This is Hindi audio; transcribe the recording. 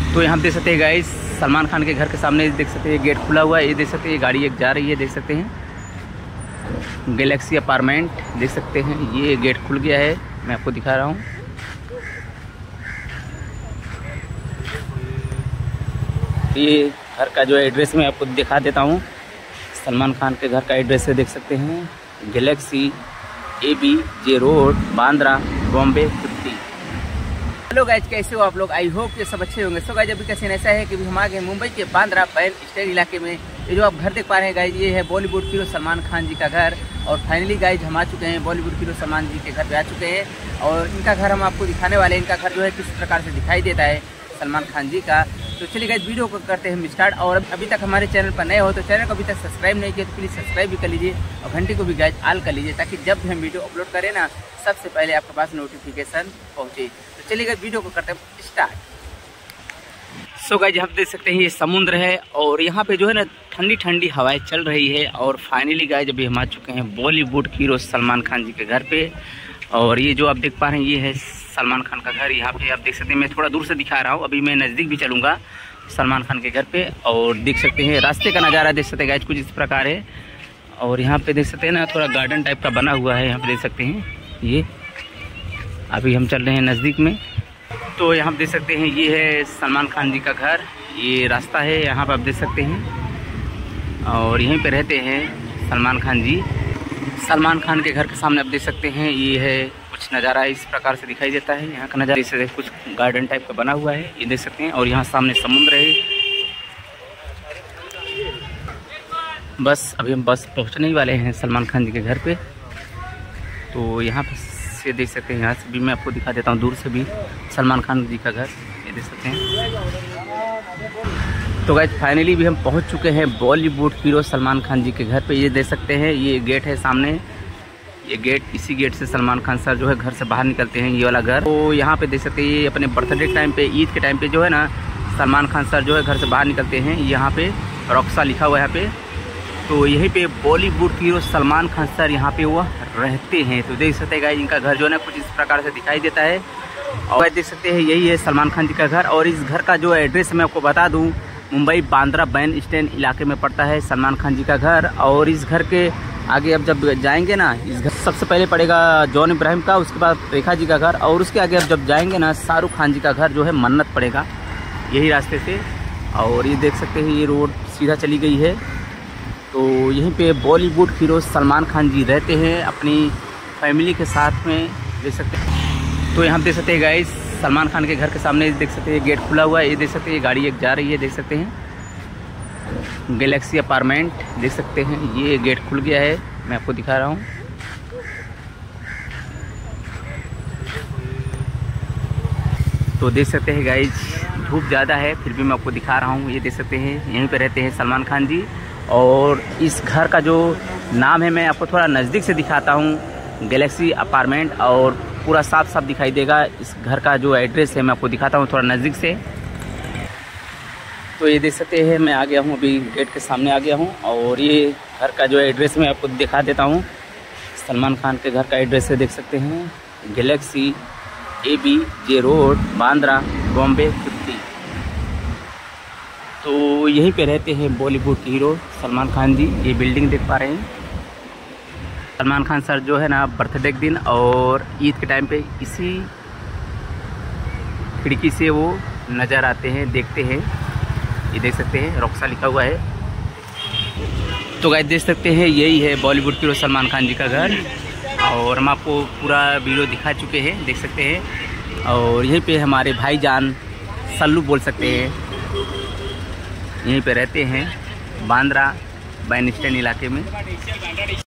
तो यहाँ देख सकते हैं गाइस, सलमान खान के घर के सामने देख सकते हैं गेट खुला हुआ है। ये देख सकते हैं गाड़ी एक जा रही है, देख सकते हैं गैलेक्सी अपार्टमेंट देख सकते हैं। ये गेट खुल गया है, मैं आपको दिखा रहा हूँ। ये घर का जो एड्रेस मैं आपको दिखा देता हूँ। सलमान खान के घर का एड्रेस है, देख सकते हैं galaxy ABJ road, Bandra, Bombay 50। Hello guys, कैसे हो आप लोग? आई होप कि सब अच्छे होंगे। सो गाइज, अभी का सीन ऐसा है कि हम आ गए मुंबई के बांद्रा बैंड स्टैंड इलाके में। ये जो आप घर देख पा रहे हैं गाइज, ये है बॉलीवुड हीरो सलमान खान जी का घर। और फाइनली गाइज हम आ चुके हैं, बॉलीवुड हीरो सलमान जी के घर पे आ चुके हैं। और इनका घर हम आपको दिखाने वाले हैं। इनका घर जो है किस प्रकार से दिखाई देता है सलमान खान जी का। तो चलिए गाइज, वीडियो को करते हैं हम स्टार्ट। और अभी तक हमारे चैनल पर नए हो तो चैनल को अभी तक सब्सक्राइब नहीं किया तो प्लीज़ सब्सक्राइब भी कर लीजिए और घंटी को भी गाइज ऑल कर लीजिए, ताकि जब भी हम वीडियो अपलोड करें ना, सबसे पहले आपके पास नोटिफिकेशन पहुँचे। तो चलिए गाइज, वीडियो को करते हैं स्टार्ट। सो गाइज, आप देख सकते हैं ये समुद्र है और यहाँ पे जो है ना ठंडी ठंडी हवाएं चल रही है। और फाइनली गाइज अभी हम आ चुके हैं बॉलीवुड हीरो सलमान खान जी के घर पे। और ये जो आप देख पा रहे हैं ये है सलमान खान का घर। यहाँ पे आप देख सकते हैं, मैं थोड़ा दूर से दिखा रहा हूँ, अभी मैं नज़दीक भी चलूँगा सलमान खान के घर पे। और देख सकते हैं रास्ते का नज़ारा देख सकते हैं गाइज, कुछ इस प्रकार है। और यहाँ पे देख सकते हैं ना, थोड़ा गार्डन टाइप का बना हुआ है, यहाँ पे देख सकते हैं। ये अभी हम चल रहे हैं नज़दीक में। तो यहाँ पे देख सकते हैं ये है सलमान खान जी का घर। ये रास्ता है, यहाँ पर आप देख सकते हैं। और यहीं पे रहते हैं सलमान खान जी। सलमान खान के घर के सामने आप देख सकते हैं ये है कुछ नज़ारा इस प्रकार से दिखाई देता है। यहाँ का नज़ारा जैसे कुछ गार्डन टाइप का बना हुआ है, ये देख सकते हैं। और यहाँ सामने समुद्र है। बस अभी हम बस पहुँचने ही वाले हैं सलमान खान जी के घर पे। तो यहाँ से देख सकते हैं, यहाँ से भी मैं आपको दिखा देता हूँ दूर से भी सलमान खान जी का घर, ये देख सकते हैं। तो गाइस फाइनली भी हम पहुँच चुके हैं बॉलीवुड हीरो सलमान खान जी के घर पे। ये देख सकते हैं ये गेट है सामने, ये गेट, इसी गेट से सलमान खान सर जो है घर से बाहर निकलते हैं, ये वाला घर। तो यहाँ पे देख सकते हैं ये अपने बर्थडे टाइम पे, ईद के टाइम पे जो है ना सलमान खान सर जो है घर से बाहर निकलते हैं। यहाँ पे रॉक्सा लिखा हुआ है यहाँ पे। तो यहीं पे बॉलीवुड हीरो सलमान खान सर यहाँ पे वो रहते हैं। तो देख सकते हैं गाइस, इनका घर जो है ना कुछ इस प्रकार से दिखाई देता है। और देख सकते हैं यही है सलमान खान जी का घर। और इस घर का जो एड्रेस मैं आपको बता दूँ, मुंबई बांद्रा बैंड स्टैंड इलाके में पड़ता है सलमान खान जी का घर। और इस घर के आगे अब जब जाएंगे ना, इस घर सबसे पहले पड़ेगा जॉन इब्राहिम का, उसके बाद रेखा जी का घर। और उसके आगे अब जब जाएंगे ना, शाहरुख खान जी का घर जो है मन्नत पड़ेगा, यही रास्ते से। और ये देख सकते हैं ये रोड सीधा चली गई है। तो यहीं पे बॉलीवुड हीरो सलमान खान जी रहते हैं अपनी फैमिली के साथ में, देख सकते हैं। तो यहाँ देख सकते हैं गाइस, सलमान खान के घर के सामने देख सकते हैं गेट खुला हुआ है। ये देख सकते हैं गाड़ी एक जा रही है, देख सकते हैं गैलेक्सी अपार्टमेंट देख सकते हैं। ये गेट खुल गया है, मैं आपको दिखा रहा हूँ। तो देख सकते हैं गाइज, धूप ज़्यादा है फिर भी मैं आपको दिखा रहा हूँ। ये देख सकते हैं यहीं पे रहते हैं सलमान खान जी। और इस घर का जो नाम है मैं आपको थोड़ा नज़दीक से दिखाता हूँ, गैलेक्सी अपार्टमेंट। और पूरा साफ साफ दिखाई देगा। इस घर का जो एड्रेस है मैं आपको दिखाता हूँ थोड़ा नज़दीक से। तो ये देख सकते हैं मैं आ गया हूँ, अभी गेट के सामने आ गया हूँ। और ये घर का जो एड्रेस मैं आपको दिखा देता हूँ, सलमान खान के घर का एड्रेस है, देख सकते हैं galaxy ABJ road, Bandra, Bombay 50। तो यहीं पे रहते हैं बॉलीवुड हीरो सलमान खान जी। ये बिल्डिंग देख पा रहे हैं, सलमान खान सर जो है ना बर्थडे के दिन और ईद के टाइम पे इसी खिड़की से वो नज़र आते हैं, देखते हैं। ये देख सकते हैं रॉक्सा लिखा हुआ है। तो गाइस देख सकते हैं यही है बॉलीवुड हीरो सलमान खान जी का घर। और हम आपको पूरा वीडियो दिखा चुके हैं, देख सकते हैं। और यहीं पे हमारे भाईजान सल्लू बोल सकते हैं, यहीं पे रहते हैं बांद्रा बैंड स्टैंड इलाके में।